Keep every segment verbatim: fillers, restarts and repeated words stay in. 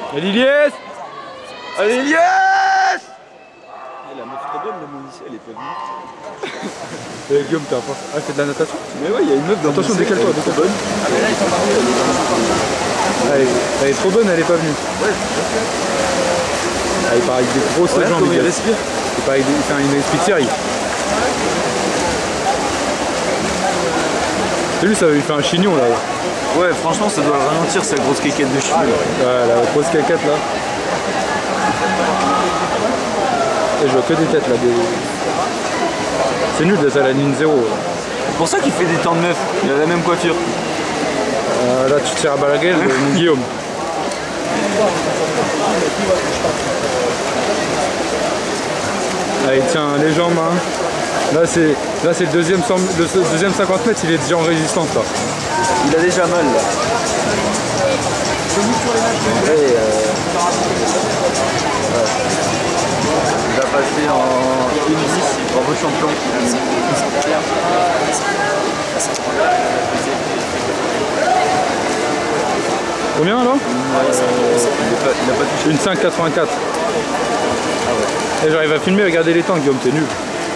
Allez Lies. Allez Lies. La meuf trop bonne de mon lycée, elle est pas venue. Eh Guillaume, t'as pas... Ah, c'est de la natation? Mais ouais, il y a une meuf dans Attention, mon lycée, décale-toi, elle est trop décale-toi. bonne. Ah mais là ils sont partis, elle est dans Ah, elle, est... elle est trop bonne, elle est pas venue. Ouais, ah, il part avec des grosses regarde jambes, comment il gars. respire. Il part avec des... Enfin, une speed série. T'as vu, ça, il fait un chignon là. Ouais, franchement, ça doit le ralentir sa grosse quéquette de cheveux. Ouais, la grosse caquette là. Et je vois que des têtes là. Des... C'est nul d'être à la ligne zéro. C'est pour ça qu'il fait des temps de meuf. Il a la même coiffure. Euh, là, tu te tires à balle à gueule, mon Guillaume. Allez, tiens, les jambes. Hein. Là, c'est là, c'est le deuxième, le deuxième cinquante mètres, il est déjà en résistance là. Il a déjà mal là. Ouais, euh... ouais. Il va passer en une dix, bravo champion. Combien là? Euh, il, est pas, il a pas touché. Une cinq quatre-vingt-quatre. Ah ouais. Et j'arrive à filmer, regarder les temps, Guillaume, t'es nul.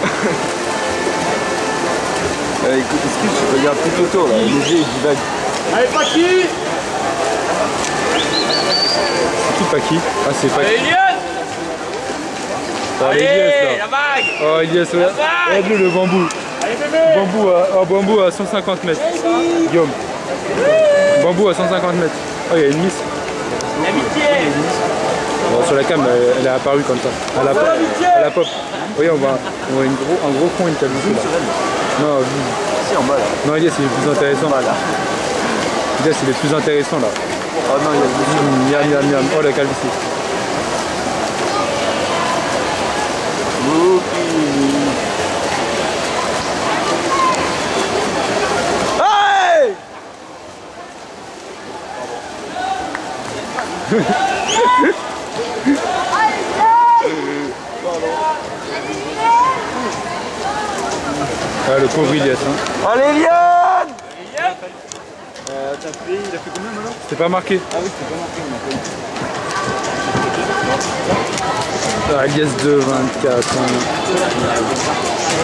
Euh, écoute, excuse, je regarde tout autour là, les yeux ils divaguent. Allez, Paki! C'est qui Paki? Ah, c'est Paki. Allez, Elias! Oh, Allez, Elias, là. la vague! Oh, Elias, regarde. Regarde-le, le bambou. Allez, bébé! Bambou à, oh, bambou à cent cinquante mètres. Guillaume. Bambou à cent cinquante mètres. Oh, il y a une miss. L'amitié! Bon, sur la cam, elle, elle est apparue comme ça. Elle a, elle a pop. Oui, on voit, on voit une gros, un gros coin, une calvitie là. Non, Si, en bas là. non, Elias, il est plus intéressant. En bas là. Elias, il est plus intéressant là. Oh non, il y a le monsieur. Miam, miam, miam. Oh, la calvitie. Ah, le pauvre Elias. Hein. Allez, Liane! Euh, t'as fait, il a fait combien maintenant? C'était pas marqué. Ah oui, c'était pas marqué, on a pas eu. Ah, Elias deux vingt-quatre. Hein.